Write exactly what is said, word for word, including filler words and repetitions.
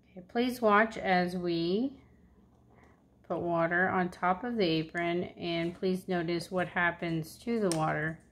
Okay, please watch as we put water on top of the apron, and please notice what happens to the water